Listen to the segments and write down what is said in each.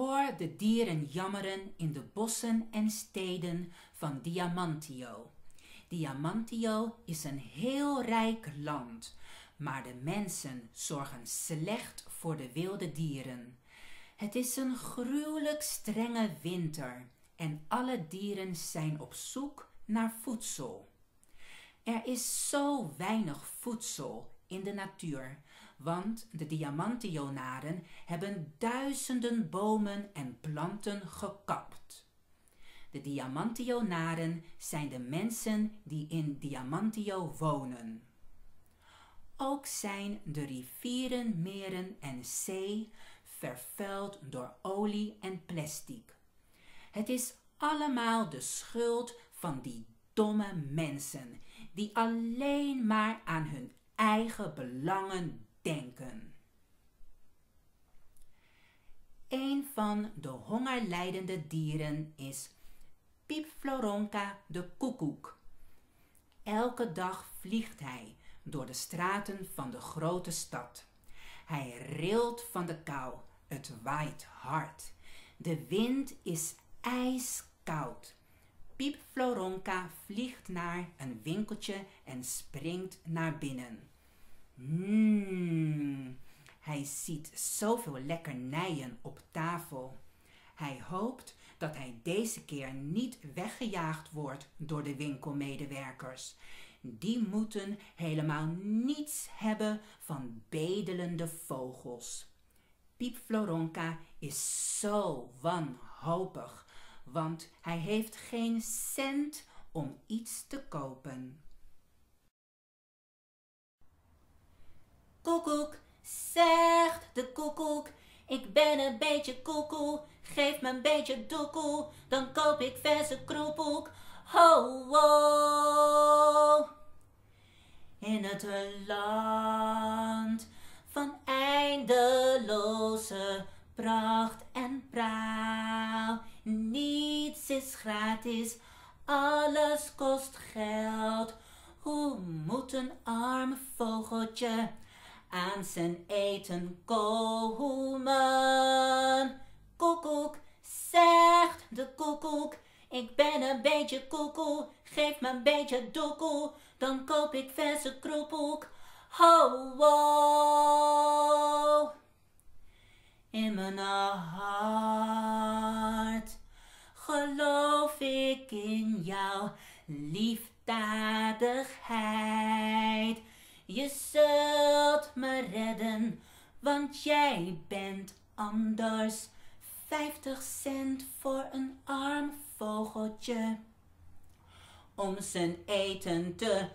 hoor de dieren jammeren in de bossen en steden van Diamantio. Diamantio is een heel rijk land, maar de mensen zorgen slecht voor de wilde dieren. Het is een gruwelijk strenge winter en alle dieren zijn op zoek naar voedsel. Er is zo weinig voedsel in de natuur, want de Diamantionaren hebben duizenden bomen en planten gekapt. De Diamantionaren zijn de mensen die in Diamantio wonen. Ook zijn de rivieren, meren en zee vervuild door olie en plastic. Het is allemaal de schuld van die domme mensen die alleen maar aan hun eigen belangen denken. Een van de hongerlijdende dieren is Piep Floronka de koekoek. Elke dag vliegt hij door de straten van de grote stad. Hij rilt van de kou, het waait hard. De wind is ijskoud. Piep Floronka vliegt naar een winkeltje en springt naar binnen. Hij ziet zoveel lekkernijen op tafel. Hij hoopt dat hij deze keer niet weggejaagd wordt door de winkelmedewerkers. Die moeten helemaal niets hebben van bedelende vogels. Piep Floronka is zo wanhopig, want hij heeft geen cent om iets te kopen. Koekoek, zegt de koekoek, ik ben een beetje koekoe, geef me een beetje doekoe, dan koop ik verse kroepoek. Ho, ho! In het land van eindeloze pracht en praal, niets is gratis, alles kost geld. Hoe moet een arm vogeltje aan zijn eten komen? Koekoek, zegt de koekoek, ik ben een beetje koekoe, geef me een beetje doekoe, dan koop ik verse kroepoek. Ho, ho! In mijn hart geloof ik in jouw liefdadigheid. Je zult me redden, want jij bent anders. 50 cent voor een arm vogeltje om zijn eten te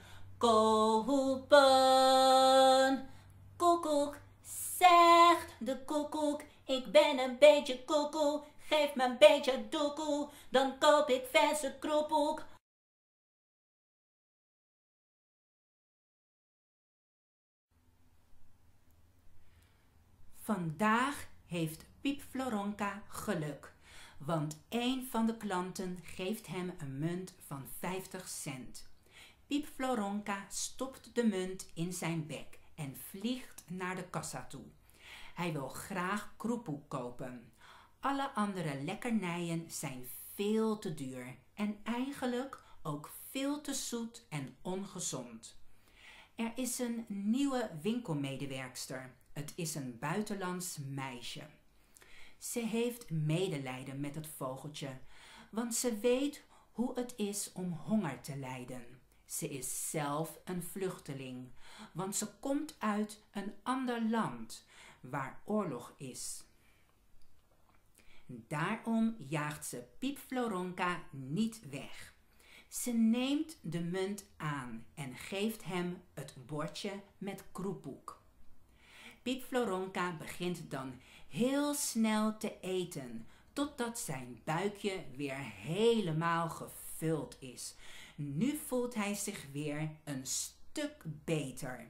kopen. Koekoek, zegt de koekoek, ik ben een beetje koekoe, geef me een beetje doekoe, dan koop ik verse kroepoek. Vandaag heeft Piep Floronka geluk, want een van de klanten geeft hem een munt van 50 cent. Piep Floronka stopt de munt in zijn bek en vliegt naar de kassa toe. Hij wil graag kroepoek kopen. Alle andere lekkernijen zijn veel te duur en eigenlijk ook veel te zoet en ongezond. Er is een nieuwe winkelmedewerkster. Het is een buitenlands meisje. Ze heeft medelijden met het vogeltje, want ze weet hoe het is om honger te lijden. Ze is zelf een vluchteling, want ze komt uit een ander land waar oorlog is. Daarom jaagt ze Piep Floronka niet weg. Ze neemt de munt aan en geeft hem het bordje met kroepoek. Piep Floronka begint dan heel snel te eten, totdat zijn buikje weer helemaal gevuld is. Nu voelt hij zich weer een stuk beter.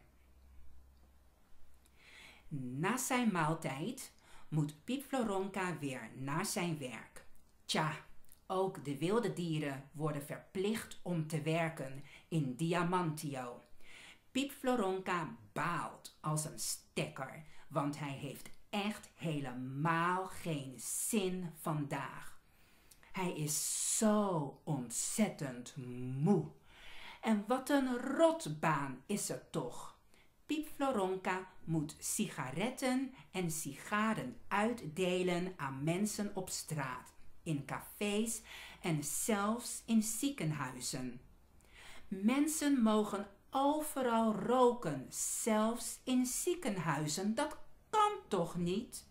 Na zijn maaltijd moet Piep Floronka weer naar zijn werk. Tja, ook de wilde dieren worden verplicht om te werken in Diamantio. Piep Floronka baalt als een stekker, want hij heeft echt helemaal geen zin vandaag. Hij is zo ontzettend moe. En wat een rotbaan is het toch. Piep Floronka moet sigaretten en sigaren uitdelen aan mensen op straat, in cafés en zelfs in ziekenhuizen. Mensen mogen overal roken, zelfs in ziekenhuizen. Dat kan toch niet?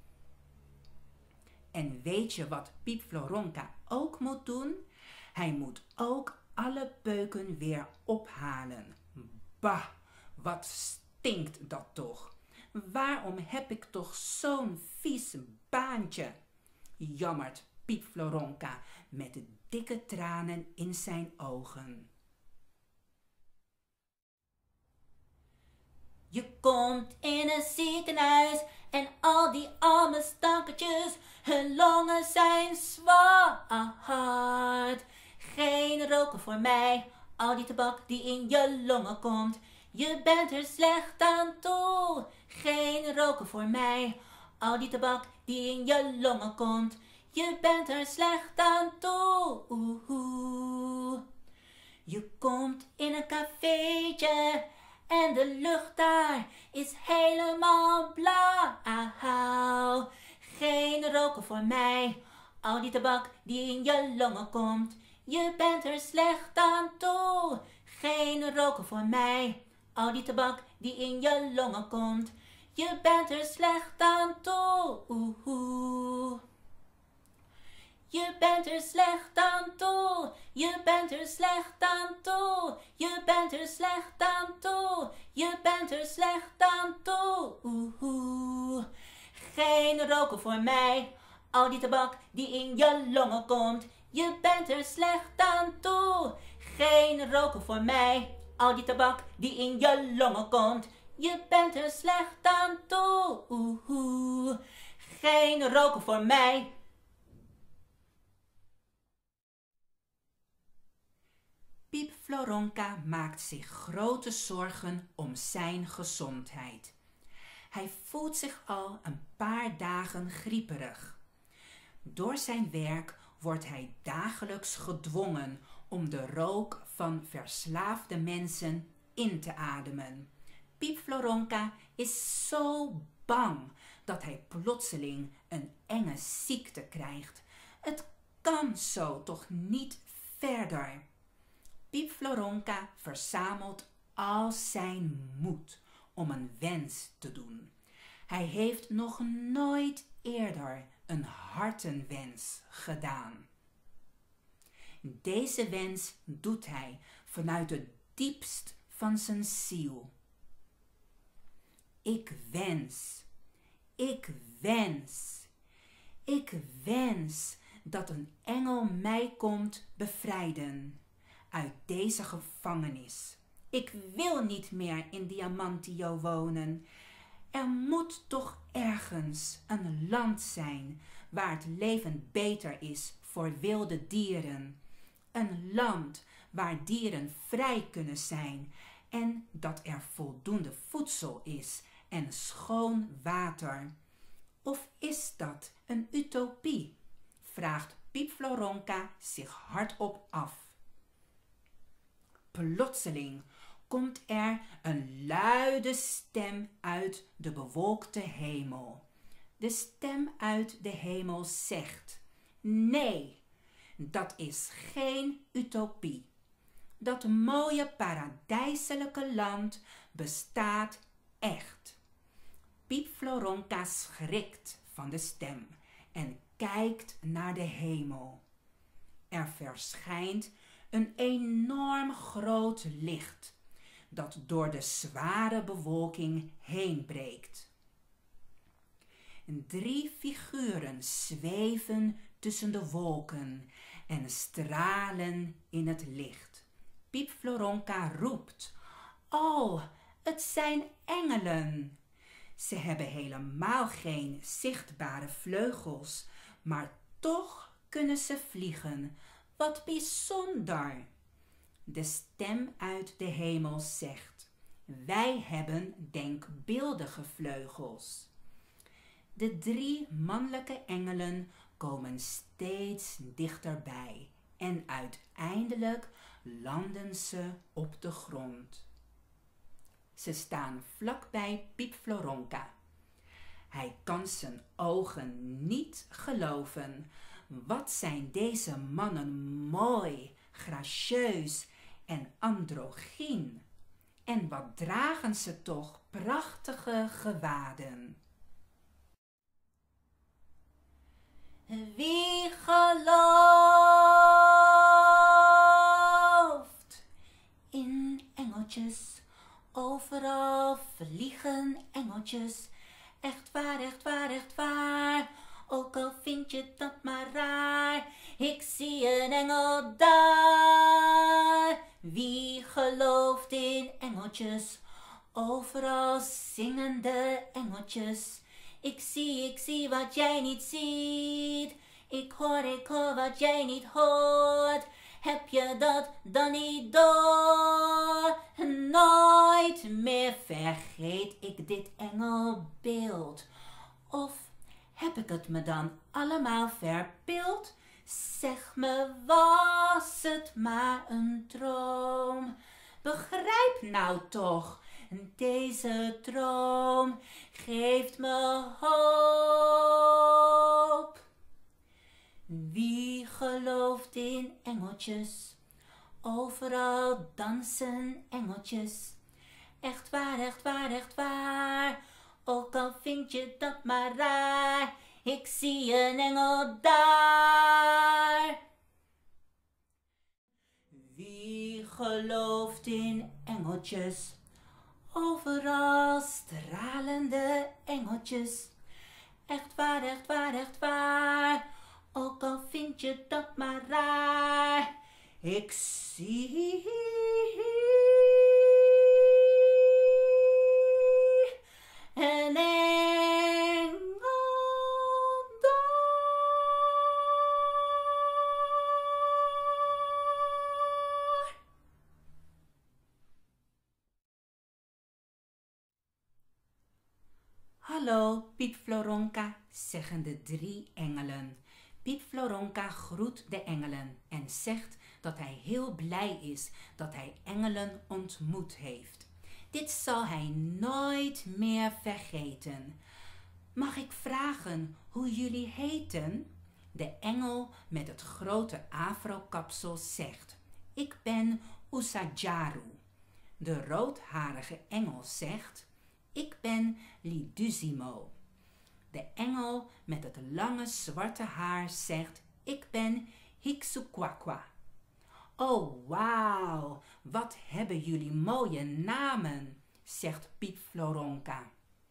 En weet je wat Piep Floronka ook moet doen? Hij moet ook alle peuken weer ophalen. Bah, wat stinkt dat toch? Waarom heb ik toch zo'n vies baantje? Jammert Piep Floronka met dikke tranen in zijn ogen. Je komt in een ziekenhuis en al die arme stankertjes, hun longen zijn zwart. Geen roken voor mij, al die tabak die in je longen komt. Je bent er slecht aan toe. Geen roken voor mij, al die tabak die in je longen komt. Je bent er slecht aan toe. Je komt in een cafeetje en de lucht daar is helemaal blauw. Geen roken voor mij, al die tabak die in je longen komt. Je bent er slecht aan toe. Geen roken voor mij, al die tabak die in je longen komt. Je bent er slecht aan toe. Je bent er slecht aan toe. Je bent er slecht aan toe. Je bent er slecht aan toe. Je bent er slecht aan toe. Geen roken voor mij, al die tabak die in je longen komt. Je bent er slecht aan toe. Geen roken voor mij, al die tabak die in je longen komt. Je bent er slecht aan toe. Geen roken voor mij. Piep Floronka maakt zich grote zorgen om zijn gezondheid. Hij voelt zich al een paar dagen grieperig. Door zijn werk wordt hij dagelijks gedwongen om de rook van verslaafde mensen in te ademen. Piep Floronka is zo bang dat hij plotseling een enge ziekte krijgt. Het kan zo toch niet verder. Piep Floronka verzamelt al zijn moed om een wens te doen. Hij heeft nog nooit eerder een hartenwens gedaan. Deze wens doet hij vanuit het diepst van zijn ziel. Ik wens dat een engel mij komt bevrijden uit deze gevangenis. Ik wil niet meer in Diamantio wonen. Er moet toch ergens een land zijn waar het leven beter is voor wilde dieren. Een land waar dieren vrij kunnen zijn en dat er voldoende voedsel is en schoon water. Of is dat een utopie? Vraagt Piep Floronka zich hardop af. Plotseling komt er een luide stem uit de bewolkte hemel. De stem uit de hemel zegt: nee, dat is geen utopie. Dat mooie paradijselijke land bestaat echt. Piep Floronka schrikt van de stem en kijkt naar de hemel. Er verschijnt een enorm groot licht dat door de zware bewolking heen breekt. 3 figuren zweven tussen de wolken en stralen in het licht. Piep Floronka roept: oh, het zijn engelen! Ze hebben helemaal geen zichtbare vleugels, maar toch kunnen ze vliegen. Wat bijzonder! De stem uit de hemel zegt: wij hebben denkbeeldige vleugels. De 3 mannelijke engelen komen steeds dichterbij en uiteindelijk landen ze op de grond. Ze staan vlakbij Piep Floronka. Hij kan zijn ogen niet geloven. Wat zijn deze mannen mooi, gracieus en androgyn. En wat dragen ze toch prachtige gewaden. Wie gelooft in engeltjes? Overal vliegen engeltjes. Echt waar, echt waar, echt waar. Ook al vind je dat maar raar. Ik zie een engel daar. Wie gelooft in engeltjes? Overal zingende engeltjes. Ik zie wat jij niet ziet. Ik hoor wat jij niet hoort. Heb je dat dan niet door? Nooit meer vergeet ik dit engelbeeld. Of heb ik het me dan allemaal verbeeld? Zeg me, was het maar een droom? Begrijp nou toch, deze droom geeft me hoop. Wie gelooft in engeltjes? Overal dansen engeltjes. Echt waar, echt waar, echt waar. Ook al vind je dat maar raar. Ik zie een engel daar. Wie gelooft in engeltjes? Overal stralende engeltjes. Echt waar, echt waar, echt waar. Ook al vind je dat maar raar. Ik zie een engel daar. Hallo, Piep Floronka, zeggen de 3 engelen. Piep Floronka groet de engelen en zegt dat hij heel blij is dat hij engelen ontmoet heeft. Dit zal hij nooit meer vergeten. Mag ik vragen hoe jullie heten? De engel met het grote afrokapsel zegt: ik ben Usajaru. De roodharige engel zegt: ik ben Lidusimo. De engel met het lange zwarte haar zegt: ik ben Hiksukwakwa. Oh, wauw, wat hebben jullie mooie namen, zegt Piep Floronka.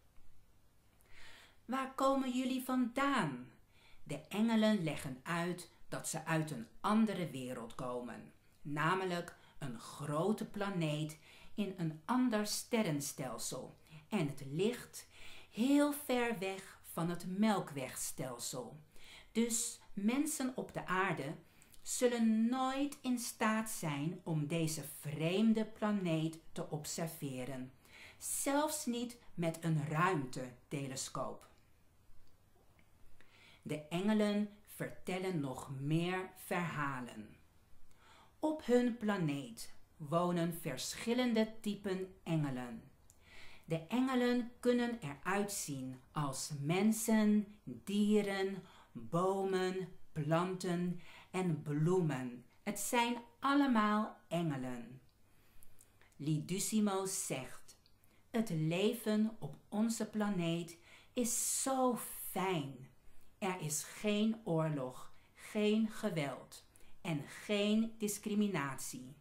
Waar komen jullie vandaan? De engelen leggen uit dat ze uit een andere wereld komen, namelijk een grote planeet in een ander sterrenstelsel. En het ligt heel ver weg van het Melkwegstelsel. Dus mensen op de aarde zullen nooit in staat zijn om deze vreemde planeet te observeren. Zelfs niet met een ruimtetelescoop. De engelen vertellen nog meer verhalen. Op hun planeet wonen verschillende typen engelen. De engelen kunnen eruit zien als mensen, dieren, bomen, planten en bloemen. Het zijn allemaal engelen. Lidusimo zegt: het leven op onze planeet is zo fijn. Er is geen oorlog, geen geweld en geen discriminatie.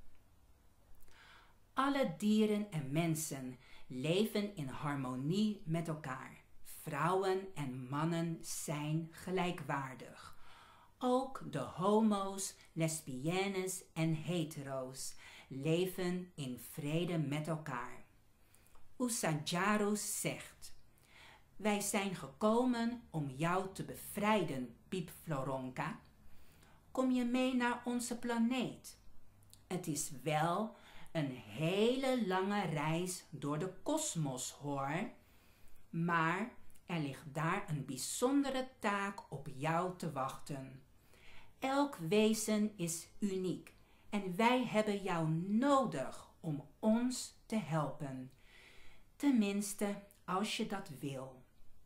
Alle dieren en mensen leven in harmonie met elkaar. Vrouwen en mannen zijn gelijkwaardig. Ook de homo's, lesbiennes en hetero's leven in vrede met elkaar. Usajaru zegt: wij zijn gekomen om jou te bevrijden, Piep Floronka. Kom je mee naar onze planeet? Het is wel een hele lange reis door de kosmos, hoor. Maar Er ligt daar een bijzondere taak op jou te wachten. Elk wezen is uniek en wij hebben jou nodig om ons te helpen. Tenminste, als je dat wil.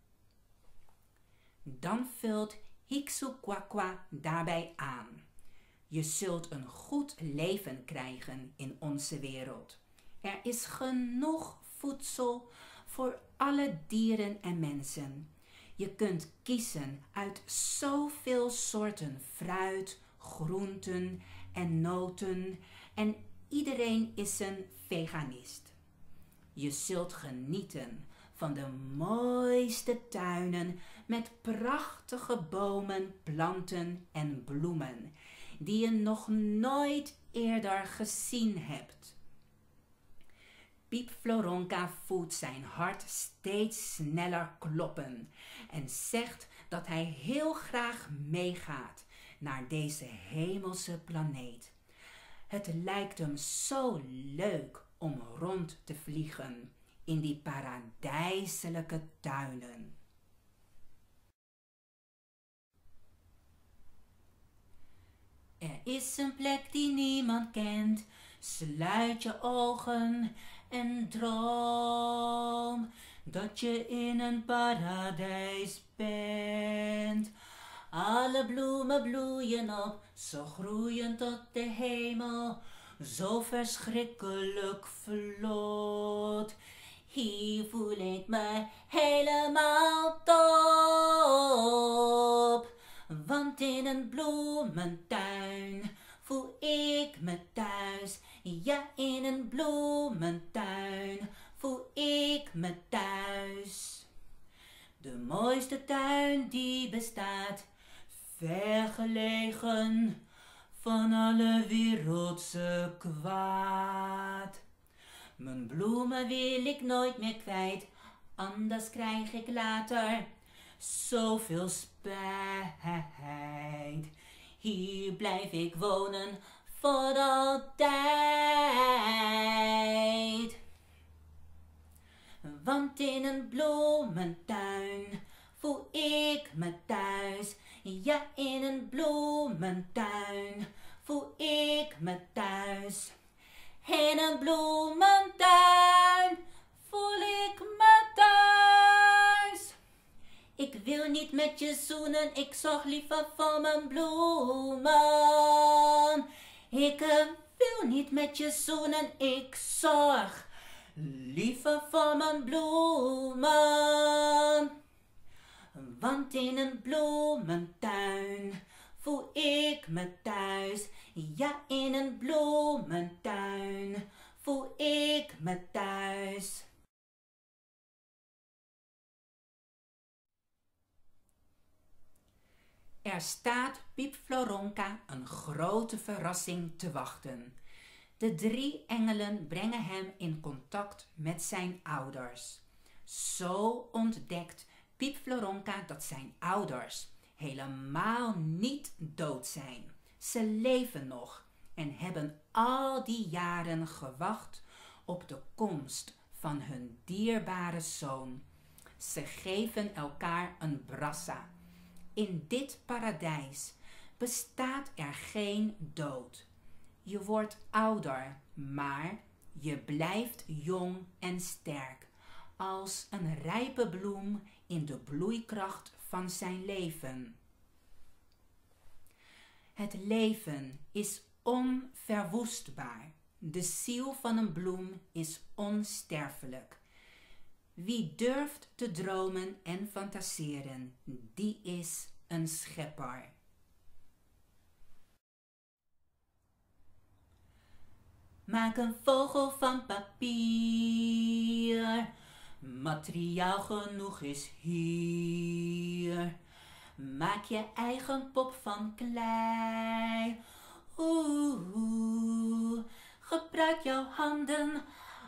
Dan vult Hiksukwakwa daarbij aan. Je zult een goed leven krijgen in onze wereld. Er is genoeg voedsel voor alle dieren en mensen. Je kunt kiezen uit zoveel soorten fruit, groenten en noten en iedereen is een veganist. Je zult genieten van de mooiste tuinen met prachtige bomen, planten en bloemen die je nog nooit eerder gezien hebt. Piep Floronka voelt zijn hart steeds sneller kloppen en zegt dat hij heel graag meegaat naar deze hemelse planeet. Het lijkt hem zo leuk om rond te vliegen in die paradijselijke tuinen. Er is een plek die niemand kent. Sluit je ogen en droom dat je in een paradijs bent. Alle bloemen bloeien op, zo groeien tot de hemel, zo verschrikkelijk vlot. Hier voel ik me helemaal top, want in een bloementuin voel ik me thuis. Ja, in een bloementuin voel ik me thuis. De mooiste tuin die bestaat, vergelegen van alle wereldse kwaad. Mijn bloemen wil ik nooit meer kwijt, anders krijg ik later zoveel spijt. Hier blijf ik wonen voor altijd. Want in een bloementuin voel ik me thuis. Ja, in een bloementuin voel ik me thuis. In een bloementuin voel ik me thuis. Ik wil niet met je zoenen, ik zorg liever voor mijn bloemen. Ik wil niet met je zoenen, ik zorg liever voor mijn bloemen. Want in een bloementuin voel ik me thuis. Ja, in een bloementuin voel ik me thuis. Er staat Piep Floronka een grote verrassing te wachten. De 3 engelen brengen hem in contact met zijn ouders. Zo ontdekt Piep Floronka dat zijn ouders helemaal niet dood zijn. Ze leven nog en hebben al die jaren gewacht op de komst van hun dierbare zoon. Ze geven elkaar een brassa. In dit paradijs bestaat er geen dood. Je wordt ouder, maar je blijft jong en sterk, als een rijpe bloem in de bloeikracht van zijn leven. Het leven is onverwoestbaar. De ziel van een bloem is onsterfelijk. Wie durft te dromen en fantaseren, die is een schepper. Maak een vogel van papier, materiaal genoeg is hier. Maak je eigen pop van klei. Gebruik jouw handen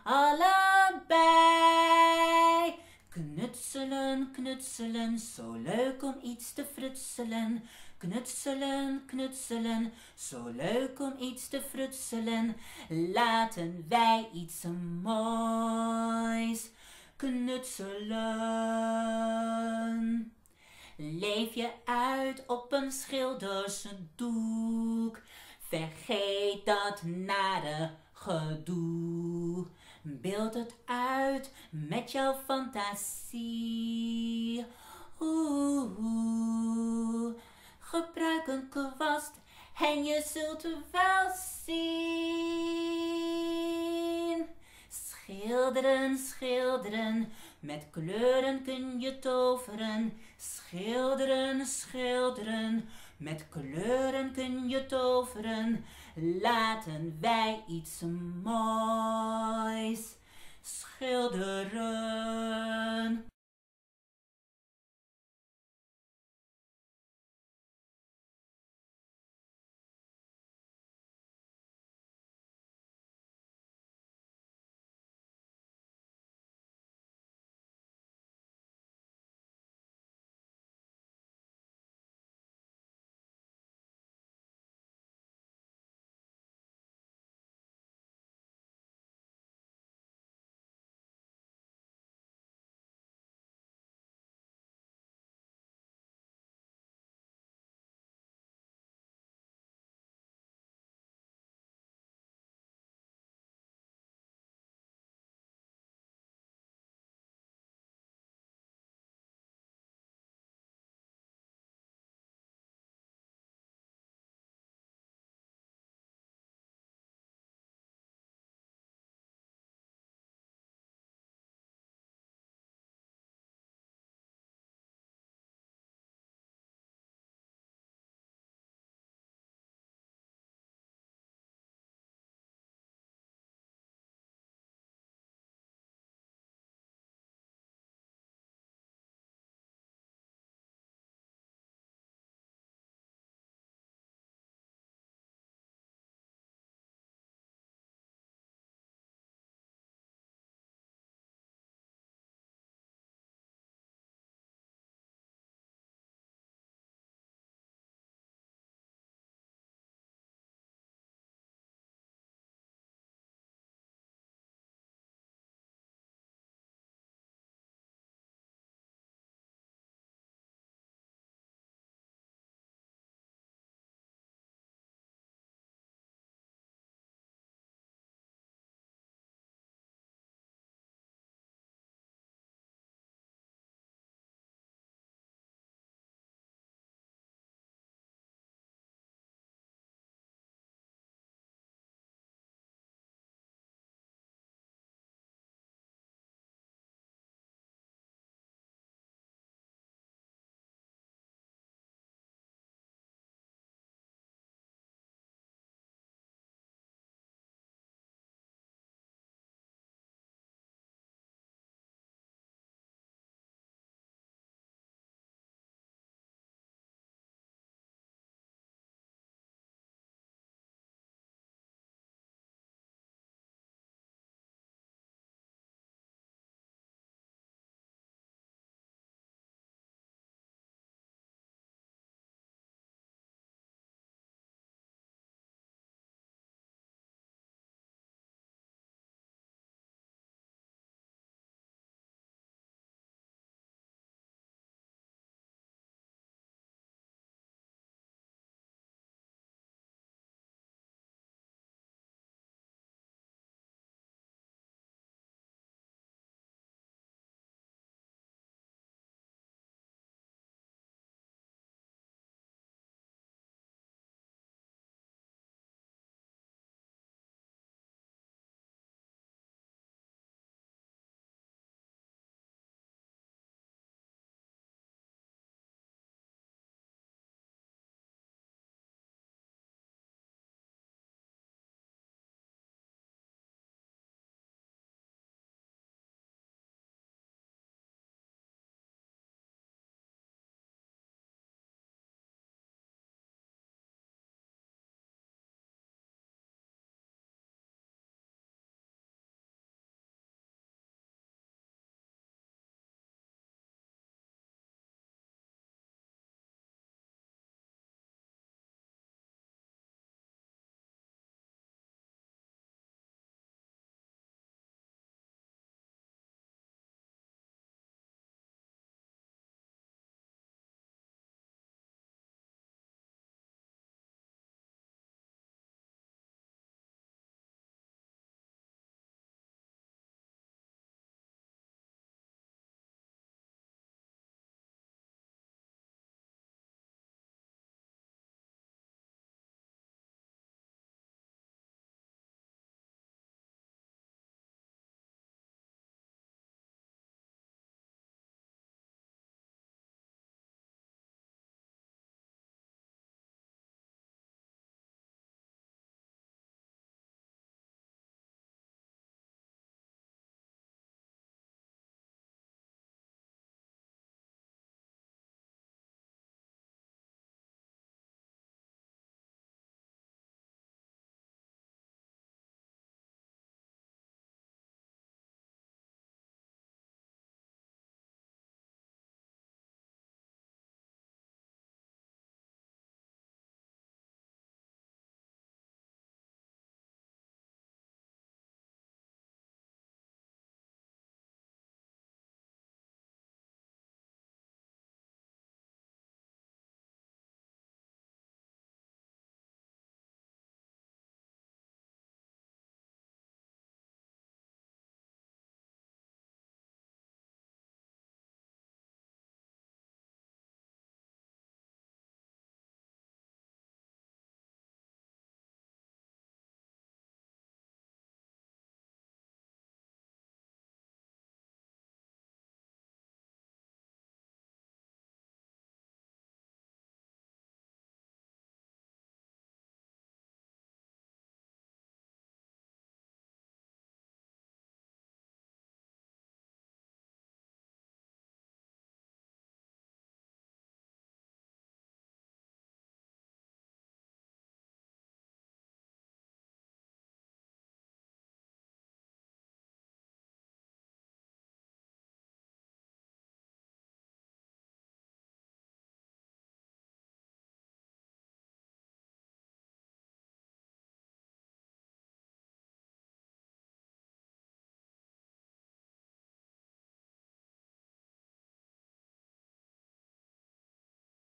allebei. Knutselen, knutselen, zo leuk om iets te frutselen. Knutselen, knutselen, zo leuk om iets te frutselen. Laten wij iets moois knutselen. Leef je uit op een schildersdoek, vergeet dat nare gedoe. Beeld het uit met jouw fantasie. Gebruik een kwast en je zult wel zien. Schilderen, schilderen, met kleuren kun je toveren. Schilderen, schilderen, met kleuren kun je toveren. Laten wij iets moois schilderen.